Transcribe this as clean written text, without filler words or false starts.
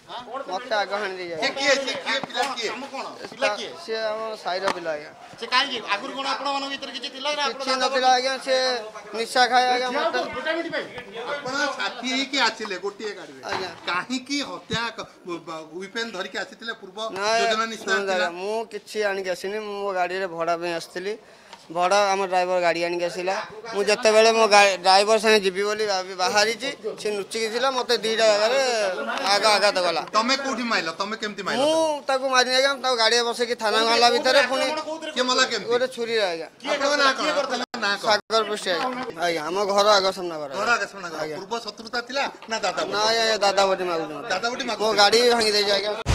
मत आग हाणी दे से किए से किए पिला किए काम कोन पिला किए सी आम साईर पिला आज्ञा से काई आगुर कोन आपण मन भीतर किछि थिला रे किछि नथिला आज्ञा से निशा खाए आज्ञा मत गोटा मिनिट भाई आपण साथी हे कि आछिले गोटिए गाड़ी रे आज्ञा काहे की हत्या विपेन धरि के आछिले पूर्व नाय योजना निश्चय मु किछि आनि के आसिनी मो गाड़ी रे भड़ा पे आस्थिली भड़ा आम ड्राइवर गाड़ी आनि के आसिला मु जते बेले मो ड्राइवर संगे जीवी बोली बाहरी छी से नुचिकी थिला मते दीटा जगह रे आगा आघात गला तमे कोठी माइलो तमे केमती माइलो मु ताको मारि नेगा ताको गाड़ी बसे कि थाना गला भीतर पुनी के मला केमती गोटे छुरी आज्ञा आपण ना कोन ना कोन सागर पुष्टि आज्ञा हम घर आग सामना कर घर आगे सुना पूर्व शत्रुता थिला ना दादा ना दादा बोटी मागु दादा बोटी मो गाड़ी भांगी दे आज्ञा